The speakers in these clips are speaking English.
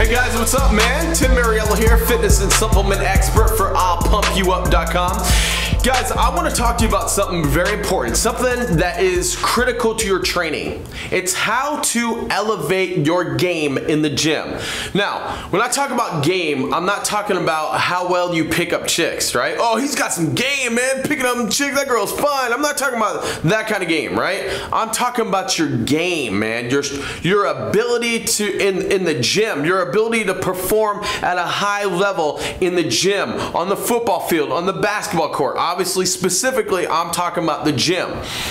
Hey guys, what's up, man? Tim Muriello here, fitness and supplement expert for I'llPumpYouUp.com. Guys, I want to talk to you about something very important, something that is critical to your training. It's how to elevate your game in the gym. Now, when I talk about game, I'm not talking about how well you pick up chicks, right? Oh, he's got some game, man, picking up chicks, that girl's fun. I'm not talking about that kind of game, right? I'm talking about your game, man, your ability to, in the gym, your ability to perform at a high level in the gym, on the football field, on the basketball court. Obviously, specifically, I'm talking about the gym.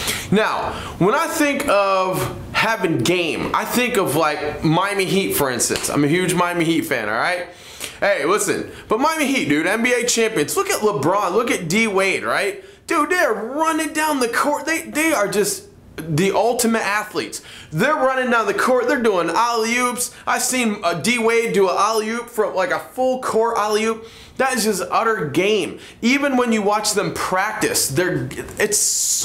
Now, when I think of having game, I think of like Miami Heat, for instance. I'm a huge Miami Heat fan, all right? Hey, listen, but Miami Heat, dude, NBA champions. Look at LeBron, look at D Wade, right? Dude, they're running down the court. They are just the ultimate athletes. They're running down the court. They're doing alley-oops. I've seen D Wade do an alley-oop from like a full court alley-oop. That is just utter game. Even when you watch them practice, it's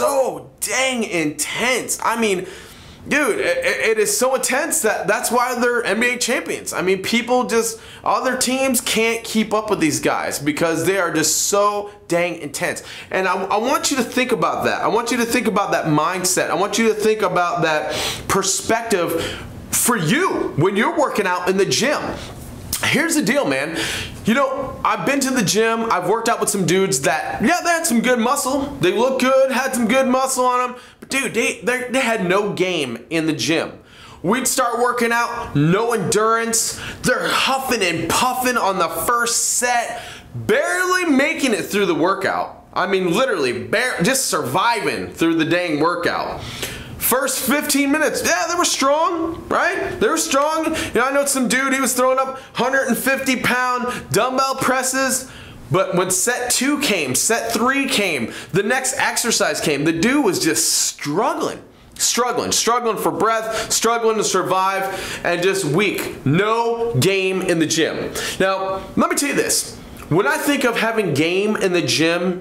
so dang intense. I mean, dude, it is so intense that's why they're NBA champions. I mean, other teams can't keep up with these guys because they are just so dang intense. And I want you to think about that. I want you to think about that mindset. I want you to think about that perspective for you when you're working out in the gym. Here's the deal, man. You know, I've been to the gym, I've worked out with some dudes that, yeah, they had some good muscle. They looked good, had some good muscle on them. But dude, they had no game in the gym. We'd start working out, no endurance. They're huffing and puffing on the first set, barely making it through the workout. I mean, literally, just surviving through the dang workout. First 15 minutes, yeah, they were strong, right? They were strong. You know, I know some dude, he was throwing up 150-pound dumbbell presses, but when set 2 came, set 3 came, the next exercise came, the dude was just struggling for breath, struggling to survive, and just weak. No game in the gym. Now, let me tell you this. When I think of having game in the gym,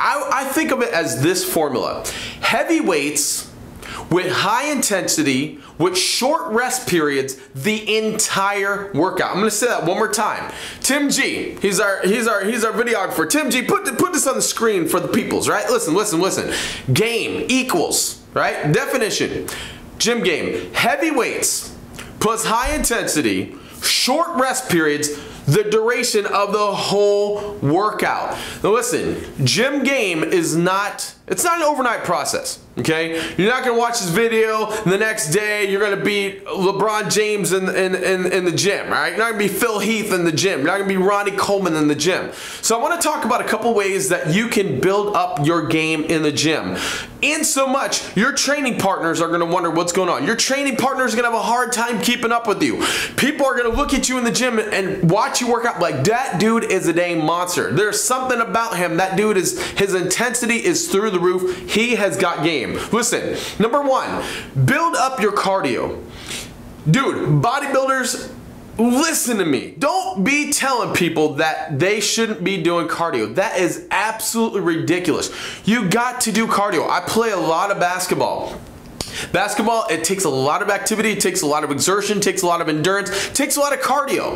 I think of it as this formula. Heavy weights with high intensity, with short rest periods, the entire workout. I'm gonna say that one more time. Tim G, he's our videographer. Tim G, put this on the screen for the peoples, right? Listen. Game equals, right? Definition, gym game, heavy weights plus high intensity, short rest periods, the duration of the whole workout. Now listen, gym game is it's not an overnight process, okay? You're not gonna watch this video and the next day you're gonna beat LeBron James in the gym, right? You're not gonna be Phil Heath in the gym. You're not gonna be Ronnie Coleman in the gym. So I wanna talk about a couple ways that you can build up your game in the gym. In so much, your training partners are gonna wonder what's going on. Your training partners are gonna have a hard time keeping up with you. People are gonna look at you in the gym and watch you work out like, that dude is a dang monster. There's something about him. That dude his intensity is through the roof. He has got game. Listen, number 1, build up your cardio. Dude, bodybuilders, listen to me. Don't be telling people that they shouldn't be doing cardio. That is absolutely ridiculous. You got to do cardio. I play a lot of basketball. Basketball, it takes a lot of activity, it takes a lot of exertion, it takes a lot of endurance, it takes a lot of cardio.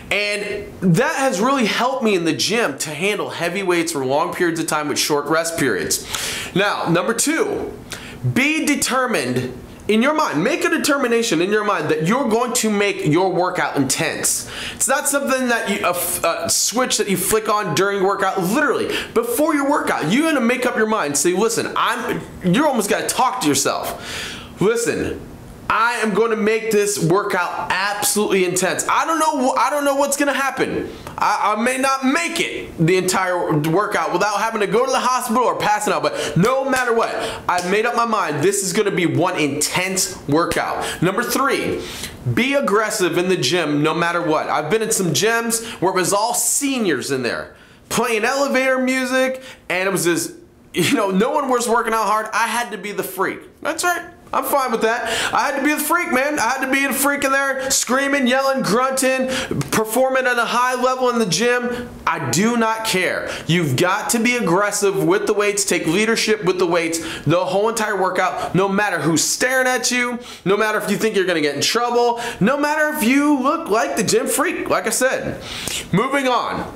And that has really helped me in the gym to handle heavy weights for long periods of time with short rest periods. Now, number 2, be determined in your mind. Make a determination in your mind that you're going to make your workout intense. It's not something that you, switch that you flick on during workout. Literally, before your workout, you're gonna make up your mind. Say, listen, you're almost gotta talk to yourself. Listen, I am going to make this workout absolutely intense. I don't know what's gonna happen. I may not make it the entire workout without having to go to the hospital or passing out, but no matter what, I've made up my mind. This is gonna be one intense workout. Number 3, be aggressive in the gym no matter what. I've been in some gyms where it was all seniors in there playing elevator music, and it was just, you know, no one was working out hard. I had to be the freak. That's right. I'm fine with that. I had to be the freak, man. I had to be the freak in there, screaming, yelling, grunting, performing at a high level in the gym. I do not care. You've got to be aggressive with the weights, take leadership with the weights, the whole entire workout, no matter who's staring at you, no matter if you think you're gonna get in trouble, no matter if you look like the gym freak, like I said. Moving on.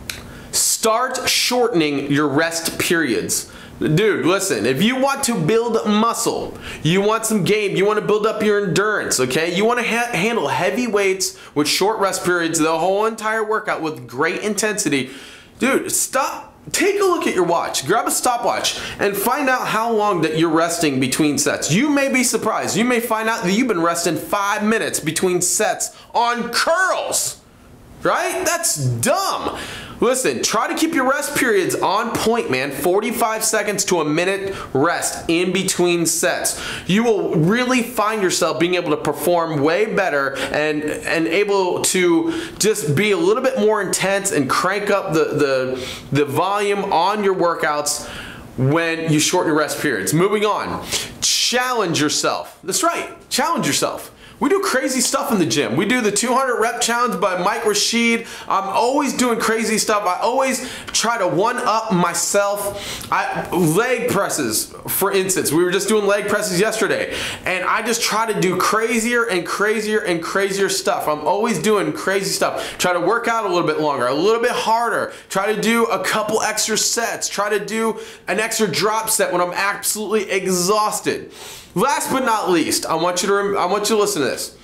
Start shortening your rest periods. Dude, listen, if you want to build muscle, you want some gain, you want to build up your endurance, okay? You want to handle heavy weights with short rest periods, the whole entire workout with great intensity. Dude, stop. Take a look at your watch. Grab a stopwatch and find out how long that you're resting between sets. You may be surprised. You may find out that you've been resting 5 minutes between sets on curls. Right? That's dumb. Listen, try to keep your rest periods on point, man. 45 seconds to a minute rest in between sets. You will really find yourself being able to perform way better and able to just be a little bit more intense and crank up the volume on your workouts when you shorten your rest periods. Moving on, challenge yourself. That's right, challenge yourself. We do crazy stuff in the gym. We do the 200 rep challenge by Mike Rashid. I'm always doing crazy stuff. I always try to one up myself. Leg presses, for instance. We were just doing leg presses yesterday, and I just try to do crazier and crazier and crazier stuff. I'm always doing crazy stuff. Try to work out a little bit longer, a little bit harder. Try to do a couple extra sets. Try to do an extra drop set when I'm absolutely exhausted. Last but not least, I want you to listen to this.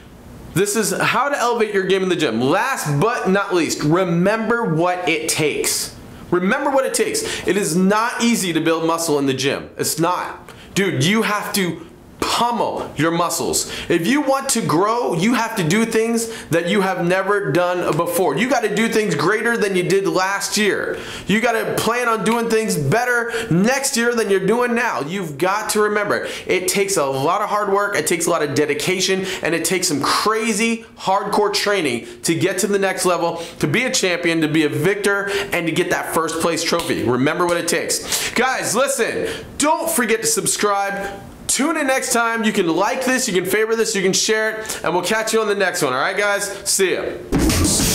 This is how to elevate your game in the gym. Last but not least, remember what it takes. Remember what it takes. It is not easy to build muscle in the gym. It's not. Dude, you have to pummel your muscles. If you want to grow, you have to do things that you have never done before. You got to do things greater than you did last year. You got to plan on doing things better next year than you're doing now. You've got to remember, it takes a lot of hard work, it takes a lot of dedication, and it takes some crazy hardcore training to get to the next level, to be a champion, to be a victor, and to get that first place trophy. Remember what it takes. Guys, listen, don't forget to subscribe. Tune in next time. You can like this, you can favorite this, you can share it, and we'll catch you on the next one. All right, guys? See ya.